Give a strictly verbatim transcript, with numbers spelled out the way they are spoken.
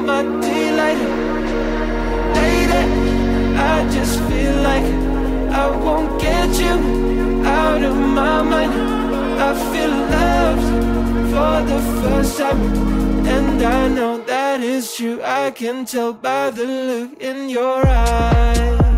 my delight. Lady, I just feel like I won't get you out of my mind. I feel loved for the first time, and I know that is true. I can tell by the look in your eyes.